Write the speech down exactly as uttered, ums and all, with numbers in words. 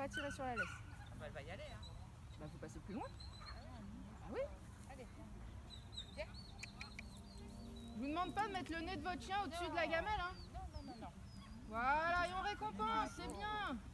pas tirer sur la laisse. Ah bah, elle va y aller. Hein. Bah faut passer plus loin. Ah oui. Allez, viens. Je vous demande pas de mettre le nez de votre chien au-dessus de la gamelle. Hein. Non, non, non, non. Voilà, et on récompense, c'est bien.